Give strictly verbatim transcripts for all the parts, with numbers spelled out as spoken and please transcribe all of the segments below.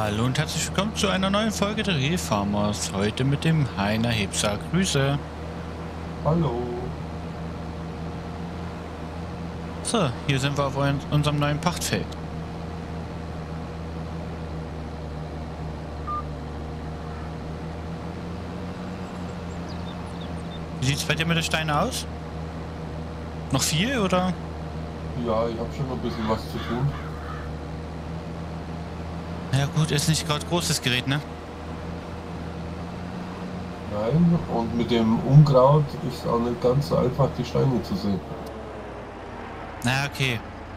Hallo und herzlich willkommen zu einer neuen Folge der Real Farmers. Heute mit dem Heiner Hebser. Grüße. Hallo. So, hier sind wir auf unserem neuen Pachtfeld. Wie sieht es bei dir mit den Steinen aus? Noch viel oder? Ja, ich habe schon noch ein bisschen was zu tun. Ja gut, ist nicht gerade großes Gerät, ne? Nein, und mit dem Unkraut ist auch nicht ganz so einfach, die Steine zu sehen. Na okay.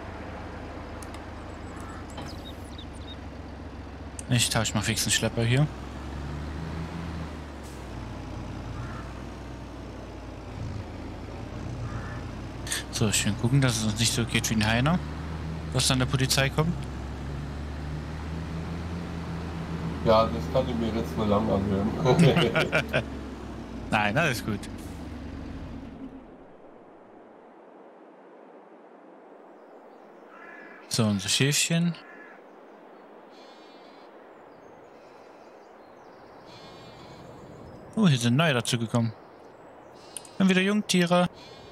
Ich tausche mal fix einen Schlepper hier. So, schön gucken, dass es uns nicht so geht wie ein Heiner, was dann der Polizei kommt. Ja, das kann ich mir jetzt mal lang anhören. Nein, alles gut. So, unser Schäfchen. Oh, hier sind neue dazu gekommen. Dann wieder Jungtiere.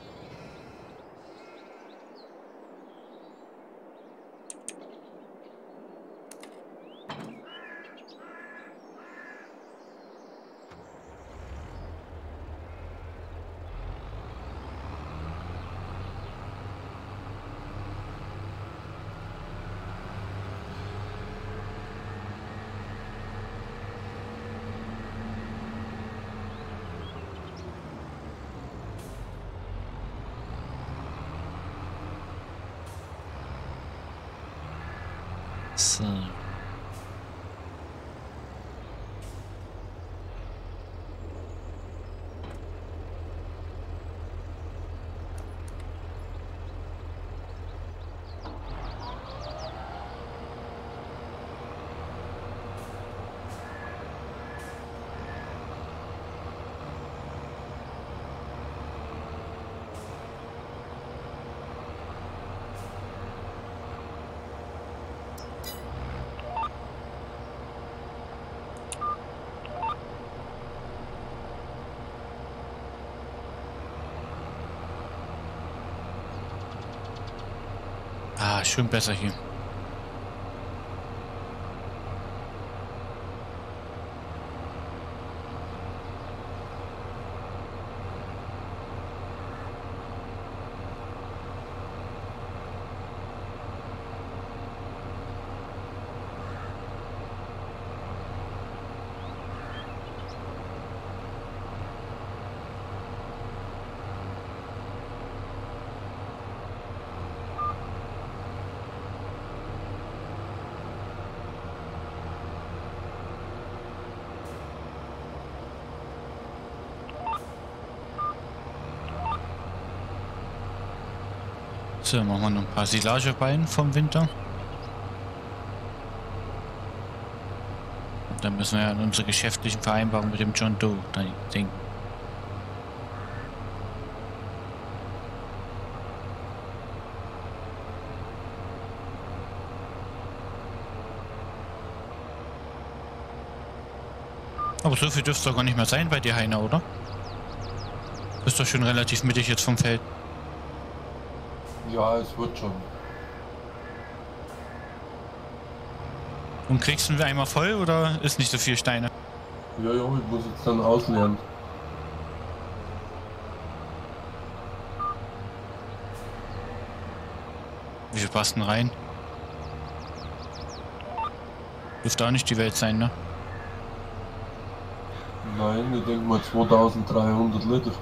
So. Ah, schön besser hier. So, machen wir noch ein paar Silageballen vom Winter. Und dann müssen wir ja an unsere geschäftlichen Vereinbarungen mit dem John Doe denken. Aber so viel dürfte es doch gar nicht mehr sein bei dir, Heiner, oder? Bist doch schon relativ mittig jetzt vom Feld. Ja, es wird schon. Und kriegst du ihn einmal voll oder ist nicht so viel Steine? Ja, ja, ich muss jetzt dann auslernen. Wie viel passt denn rein? Dürfte auch nicht die Welt sein, ne? Nein, ich denke mal zweitausenddreihundert Liter.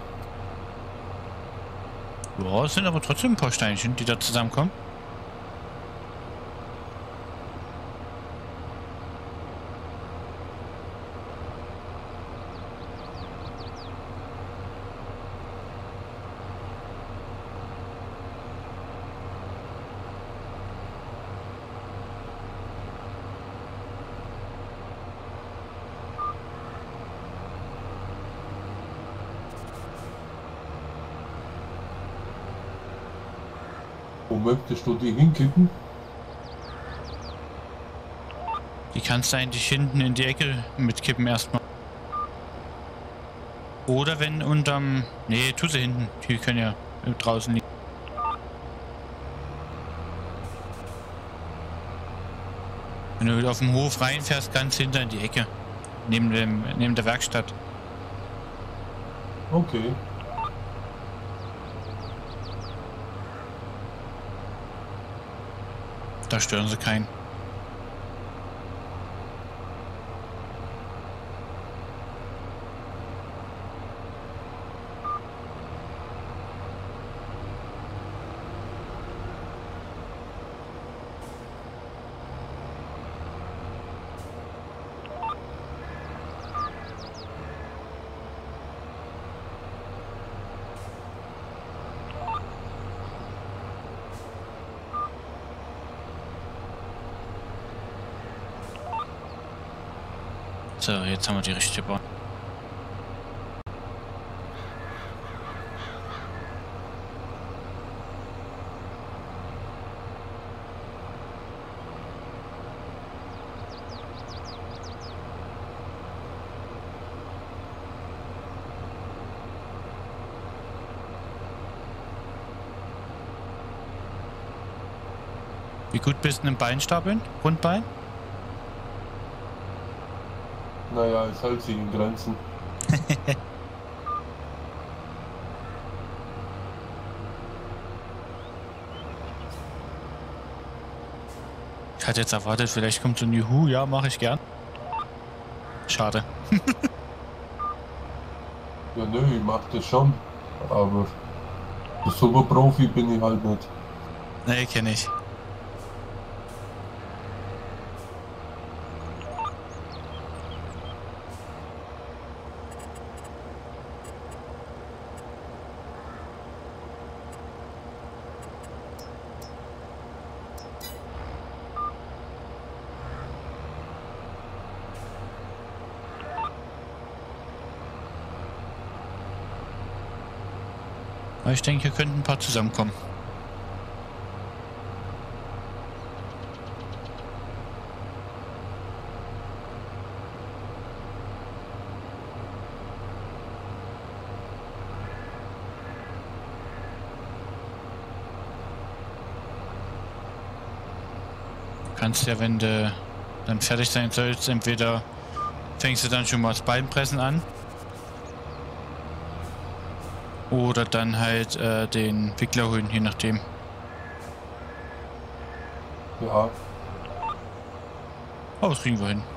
Ja, es sind aber trotzdem ein paar Steinchen, die da zusammenkommen. Wo möchtest du die hinkicken? Die kannst du eigentlich hinten in die Ecke mitkippen erstmal. Oder wenn unterm... Nee, tu sie hinten. Die können ja draußen liegen. Wenn du auf dem Hof reinfährst, ganz hinter in die Ecke. Neben, dem, neben der Werkstatt. Okay. Da stören sie keinen. So, jetzt haben wir die richtige Bahn. Wie gut bist du im Beinstapeln? Rundbein? Naja, es hält sich in Grenzen. Ich hatte jetzt erwartet, vielleicht kommt so ein Juhu, ja, mache ich gern. Schade. Ja, nö, ich mach das schon. Aber so super Profi bin ich halt nicht. Nee, kenne ich. Aber ich denke, hier könnten ein paar zusammenkommen. Du kannst ja, wenn du dann fertig sein sollst, entweder fängst du dann schon mal das Beinpressen an. Oder dann halt äh, den Wickler holen, je nachdem. Ja. Oh, das kriegen wir hin.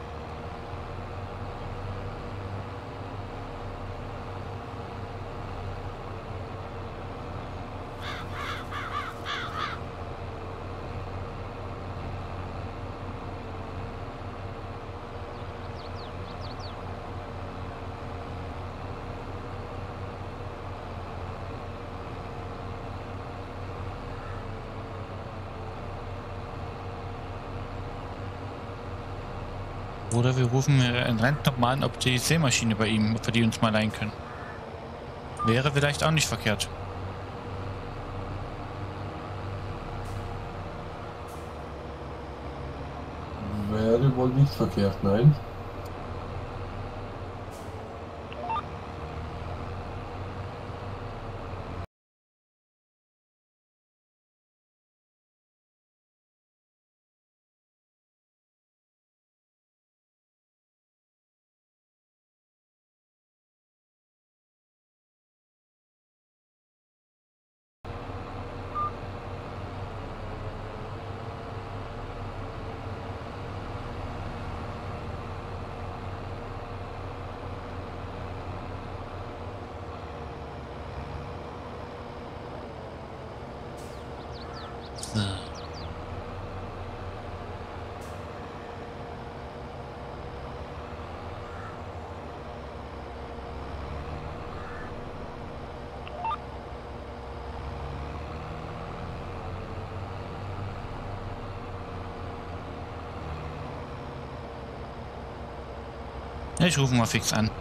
Oder wir rufen einen Rentner mal an, ob die Sämaschine bei ihm, ob wir die uns mal leihen können. Wäre vielleicht auch nicht verkehrt. Wäre wohl nicht verkehrt, nein. So. Ich rufe mal fix an.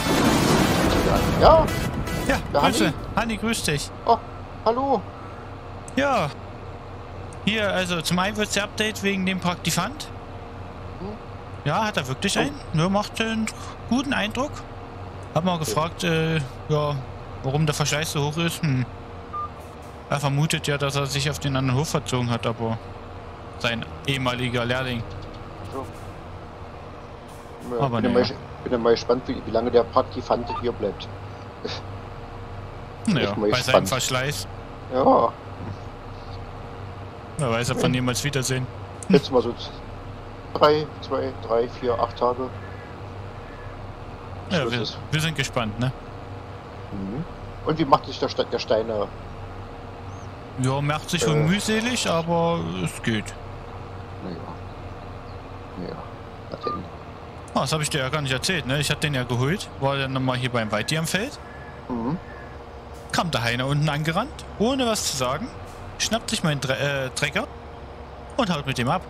Ja, Ja, Der Grüße. Hanni. Hanni, grüß dich. oh, hallo. Ja. Hier, also zum einen wird der Update wegen dem Praktikant. Hm? Ja, hat er wirklich Oh. einen. Ja, macht einen guten Eindruck. Hab mal gefragt, äh, ja, warum der Verschleiß so hoch ist. Hm. Er vermutet ja, dass er sich auf den anderen Hof verzogen hat, aber sein ehemaliger Lehrling. So. Ja, Aber bin, naja. ja mal, bin ja mal gespannt, wie, wie lange der Praktikant hier bleibt. Naja, Echt mal bei seinem gespannt. Verschleiß. Ja, Wer weiß, ob wir ihn jemals wiedersehen. jetzt mal so drei, zwei, drei, vier, acht Tage. Ja, So wir, ist es. wir sind gespannt, ne? Mhm. Und wie macht sich der, Ste der Steiner? Ja, merkt sich Äh. schon mühselig, aber es geht. Naja. Naja. Na denn. Ah, das habe ich dir ja gar nicht erzählt, ne? Ich hatte den ja geholt, war dann nochmal hier beim Weiti am Feld. Mhm. Kam der Heiner unten angerannt, ohne was zu sagen, schnappt sich meinen Dre äh, Trecker und haut mit dem ab.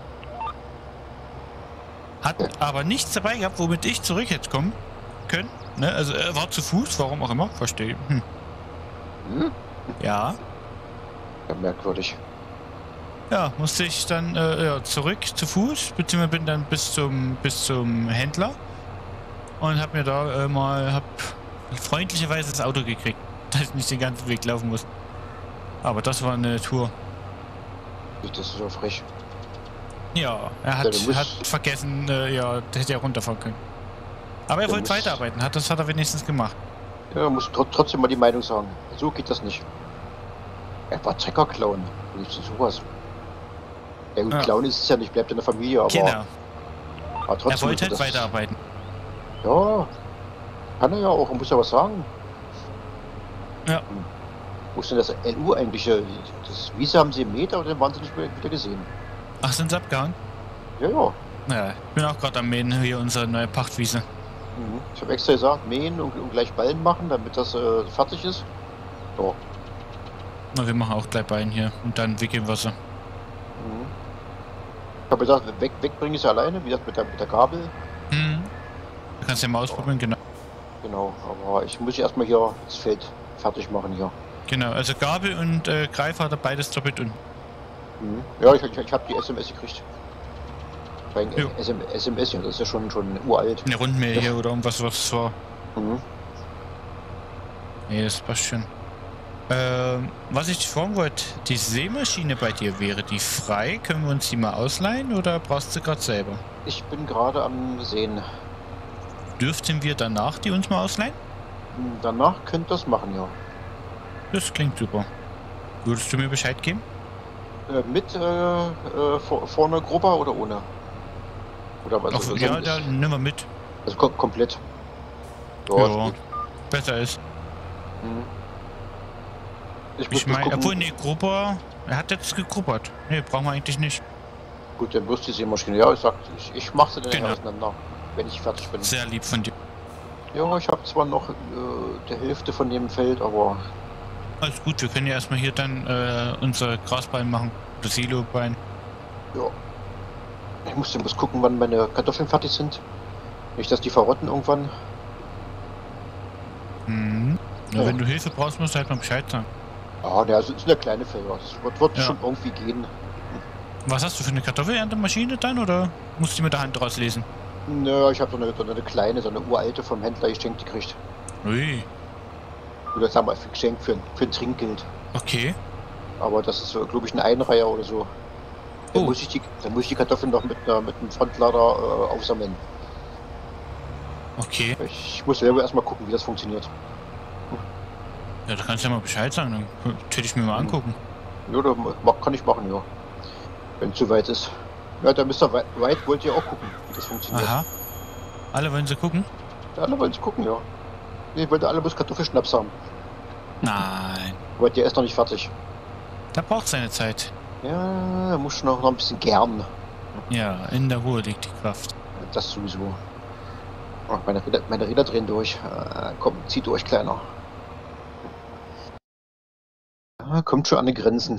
Hat Ja. aber nichts dabei gehabt, womit ich zurück hätte kommen können. Ne? Also er war zu Fuß, warum auch immer, verstehe. Hm. Hm? Ja, Ja, merkwürdig. ja, musste ich dann äh, ja, zurück zu Fuß, beziehungsweise bin dann bis zum bis zum Händler und hab mir da äh, mal hab freundlicherweise das Auto gekriegt, dass ich nicht den ganzen Weg laufen muss. Aber das war eine Tour. Das ist so frech. Ja, er Ja, hat, du musst- hat vergessen, äh, ja, der hätte ja runterfahren können. Aber er Du wollte musst- weiterarbeiten, hat, das hat er wenigstens gemacht. Ja, muss tr trotzdem mal die Meinung sagen. So geht das nicht. Er war Trecker-Clown. Wie ist denn sowas? Ja gut, Ja. Clown ist es ja nicht, bleibt in der Familie, aber, Genau, aber er trotzdem. wollte halt das- weiterarbeiten. Ja, kann er ja auch, er muss ja was sagen. Ja. Hm. Wo ist denn das L U eigentlich? äh, Das Wiese haben sie im Meter oder waren sie nicht mehr wieder gesehen? Ach, sind sie abgehangen? Ja, ja. Ja, ich bin auch gerade am Mähen hier unsere neue Pachtwiese. Mhm. Ich habe extra gesagt, mähen und, und gleich Ballen machen, damit das äh, fertig ist. Ja. Na, wir machen auch gleich Bein hier und dann wickeln wir sie. Mhm. Ich habe gesagt, weg, wegbringen sie alleine, wie das mit der, mit der Gabel. Hm. Du kannst ja mal ausprobieren, genau. Genau, aber ich muss erstmal hier das Feld fertig machen hier. Genau, also Gabel und äh, Greifer hat er beides doppelt unten. Mhm. Ja, ich, ich, ich habe die S M S gekriegt. Bei Jo. S M S, ja, das ist ja schon, schon uralt. Eine Rundmähe hier oder irgendwas, was es war. Mhm. Nee, das passt schon. Ähm, was ich dich fragen wollte, die Sämaschine bei dir, wäre die frei? Können wir uns die mal ausleihen oder brauchst du gerade selber? Ich bin gerade am Sehen. Dürften wir danach die uns mal ausleihen? Hm, Danach könnt ihr das machen, ja. Das klingt super. Würdest du mir Bescheid geben? Äh, mit äh, äh, vor, vorne Grubber oder ohne? Oder was? Ach, Also, ja, ja, nimm mal mit. also kom komplett. Ja, Ja, ist gut. besser ist. Mhm. Ich muss Ich bloß meine, gucken. obwohl, nee, Grupper, er hat jetzt gegruppert. Nee, brauchen wir eigentlich nicht. Gut, dann wirst du die Sämaschine. Ja, ich sag, ich, ich mach sie dann Genau. auseinander, wenn ich fertig bin. Sehr lieb von dir. Ja, ich habe zwar noch äh, die Hälfte von dem Feld, aber Alles gut, wir können ja erstmal hier dann äh, unser Grasbein machen. Das Silo-Bein. ja. Ich muss dann bloß gucken, wann meine Kartoffeln fertig sind. Nicht, dass die verrotten irgendwann. Mhm. Na, Ja. wenn du Hilfe brauchst, musst du halt mal Bescheid sagen. Ah, ne, also es sind ja kleine Felder. Das wird, wird Ja. schon irgendwie gehen. Was hast du für eine Kartoffelerntemaschine dann oder musst du die mit der Hand rauslesen? Nö, ich habe so eine, so eine kleine, so eine uralte vom Händler geschenkt gekriegt. Ui, Oder sagen wir, geschenkt für, ein- für ein Trinkgeld. okay. Aber das ist, glaube ich, ein Einreiher oder so. Dann, Oh. muss ich die, dann muss ich die Kartoffeln noch mit, einer, mit einem Frontlader äh, aufsammeln. Okay. Ich muss selber erstmal gucken, wie das funktioniert. Ja, da kannst du ja mal Bescheid sagen, dann würde ich mir mal Mhm. angucken. Ja, da ma- kann ich machen, ja. Wenn es soweit ist. Ja, der Mister White White wollte ja auch gucken, wie das funktioniert. Aha. Alle wollen sie gucken? Ja, alle wollen es gucken, ja. Nee, wollte alle bloß Kartoffelschnaps haben. Nein. Aber der ist noch nicht fertig. Da braucht seine Zeit. Ja, er muss schon noch, noch ein bisschen gern. Ja, in der Ruhe liegt die Kraft. Das sowieso. Ach, meine Räder, meine Räder drehen durch. Äh, komm, zieh durch, Kleiner. Ja, kommt schon an die Grenzen.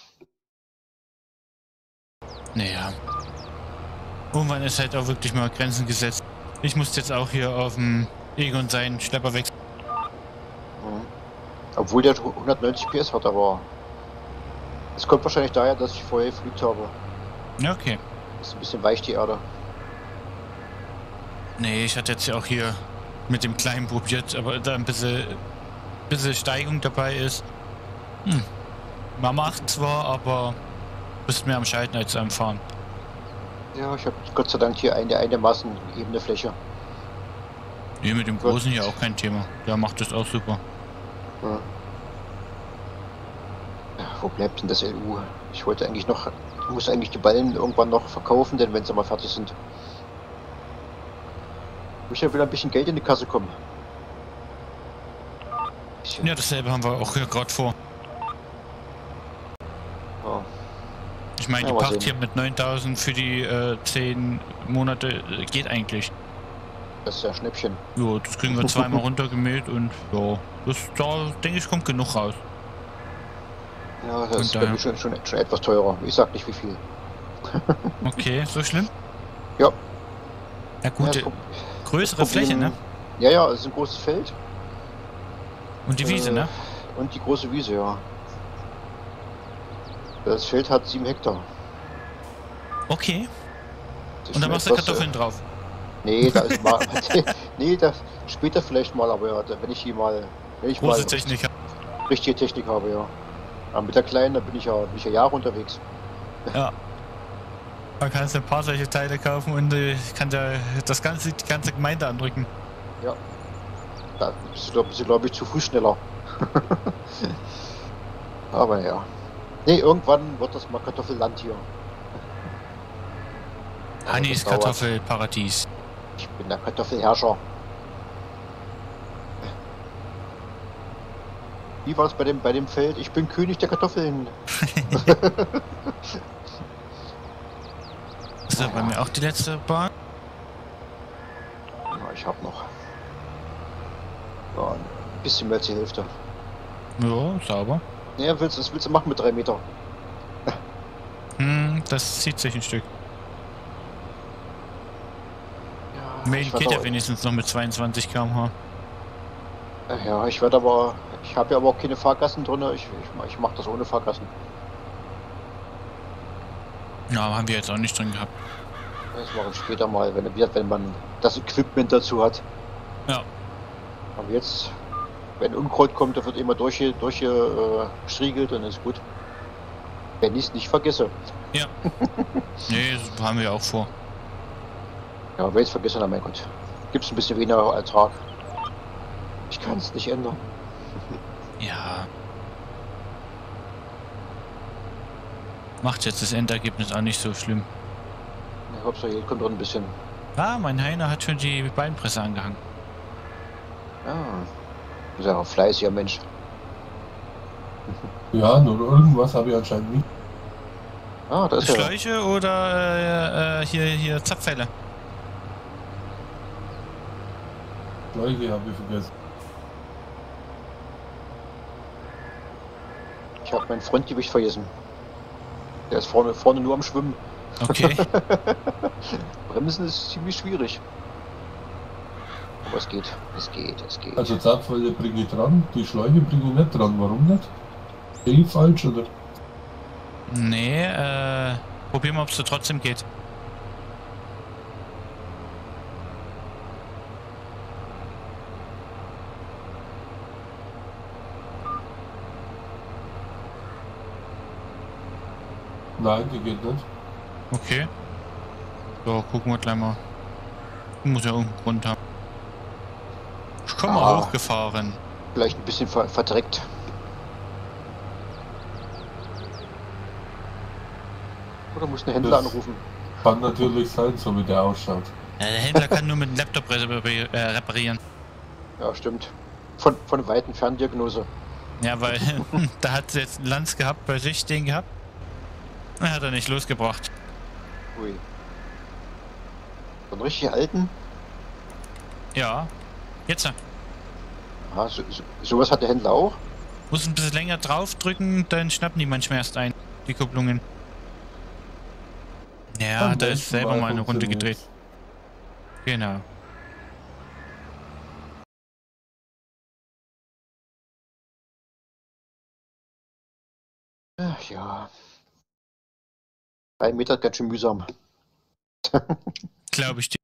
Naja. Irgendwann ist halt auch wirklich mal Grenzen gesetzt. Ich muss jetzt auch hier auf dem Egon seinen Schlepper wechseln. Mhm. Obwohl der hundertneunzig P S hat, aber Es kommt wahrscheinlich daher, dass ich vorher geflügt habe. Ja, okay. Ist ein bisschen weich die Erde. Nee, ich hatte jetzt ja auch hier mit dem Kleinen probiert, aber da ein bisschen, bisschen Steigung dabei ist. Hm. Man macht zwar, aber bist mehr am Schalten als am Fahren. Ja, ich habe Gott sei Dank hier eine einigermaßen ebene Fläche. Nee, mit dem Großen hier auch kein Thema. Der macht das auch super. Ja. Ja, wo bleibt denn das L U? Ich wollte eigentlich noch, ich muss eigentlich die Ballen irgendwann noch verkaufen, denn wenn sie mal fertig sind. Muss ja wieder ein bisschen Geld in die Kasse kommen. Bisschen. Ja, dasselbe haben wir auch hier gerade vor. Ja. Ich meine, Ja, die mal Pacht sehen. hier mit neuntausend für die äh, zehn Monate äh, geht eigentlich. Das ist ja Schnäppchen. Ja, das kriegen wir zweimal runtergemäht und ja, das da denke ich kommt genug raus. Ja, das Und ist bei daher- mir schon, schon, schon etwas teurer. Ich sag nicht wie viel. Okay, so schlimm? Ja. Ja gut, Ja, äh, das größere Problem- Fläche, ne? Ja, ja, es ist ein großes Feld. Und die Wiese, Äh, ne? Und die große Wiese, ja. Das Feld hat sieben Hektar. Okay. Das ist Und da schon machst du etwas, Kartoffeln drauf. Äh, nee, da ist mal. nee, das später vielleicht mal, aber ja, da- wenn ich hier mal. Wenn ich Große mal Technik. richtige Technik habe, ja. Aber mit der kleinen, da bin ich ja, bin ich ja Jahre unterwegs. Ja. Man kann ein paar solche Teile kaufen und äh, kann ja das ganze, die ganze Gemeinde andrücken. Da bist du, bist du glaube ich, zu Fuß schneller. Aber ja. Nee, irgendwann wird das mal Kartoffelland hier. Aber Hanni das ist dauert. Kartoffelparadies. Ich bin der Kartoffelherrscher. Wie war es bei dem, bei dem Feld? Ich bin König der Kartoffeln. Ist das bei mir auch die letzte Bahn? Ja, ich habe noch. Ja, ein bisschen mehr als die Hälfte. Ja, sauber. Ja, willst, was willst du machen mit drei Meter? Hm, das zieht sich ein Stück. Ja, Main ich werd geht ja aber- wenigstens noch mit zweiundzwanzig Kilometer pro Stunde. Ja, ich werde aber. Ich habe ja aber auch keine Fahrgassen drin. Ich, ich, mach- ich mache das ohne Fahrgassen. Ja, haben wir jetzt auch nicht drin gehabt. Das mache ich später mal, wenn, wenn man das Equipment dazu hat. Ja. Aber jetzt, wenn Unkraut kommt, da wird immer durchge, durchgestriegelt und ist gut. Wenn ich es nicht vergesse. Nee, das haben wir auch vor. Ja, wenn ich es vergesse, dann mein Gott. Gibt es ein bisschen weniger Ertrag. Ich kann es nicht ändern. Ja. Macht jetzt das Endergebnis auch nicht so schlimm. Ja, Hauptsache hier kommt drin ein bisschen. Ah, mein Heiner hat schon die Beinpresse angehangen. Ja. Du bist ja auch ein fleißiger Mensch. Ja, nur irgendwas habe ich anscheinend nicht. Ah, das ist ja. Schläuche oder äh, äh, hier, hier Zapfhälle? Schläuche habe ich vergessen. Ich habe mein Frontgewicht vergessen. Der ist vorne, vorne nur am Schwimmen. Okay. Bremsen ist ziemlich schwierig. Aber es geht, es geht, es geht. Also Zapfwelle bringe ich dran, die Schläuche bringe ich nicht dran. Warum nicht? Bin ich falsch oder? Nee, äh, probier mal, ob es so trotzdem geht. Nein, die geht nicht. Okay. So, gucken wir gleich mal. Muss ja irgendeinen Grund haben. Ich komme mal Ah. hochgefahren. Vielleicht ein bisschen ver verdreckt. Oder muss einen Händler Das- anrufen? Kann natürlich sein, so wie der ausschaut. Ja, der Händler kann nur mit dem Laptop repari- äh, reparieren. Ja, stimmt. Von, von weiten Ferndiagnose. Ja, weil da hat sie jetzt einen Lanz gehabt, bei sich den gehabt. Er hat er nicht losgebracht. Ui. So einen richtig alten? Ja. Jetzt. äh, Aha, so, so, sowas hat der Händler auch? Muss ein bisschen länger draufdrücken, dann schnappen die manchmal erst ein. Die Kupplungen. Ja, Am da ist besten selber mal eine Runde funktioniert's. gedreht. Genau. Ach ja. Ein Meter ganz schön mühsam. Glaube ich dir.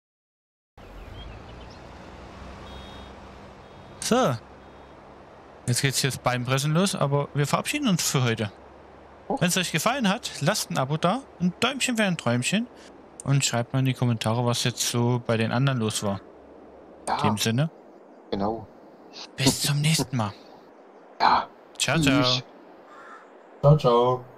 So. Jetzt geht's hier das Beinpressen los, aber wir verabschieden uns für heute. Oh. Wenn es euch gefallen hat, lasst ein Abo da, ein Däumchen wäre ein Träumchen und schreibt mal in die Kommentare, was jetzt so bei den anderen los war. Ja, In dem Sinne, genau. bis zum nächsten Mal. Ja. Ciao, ciao. Tschüss. Ciao, ciao.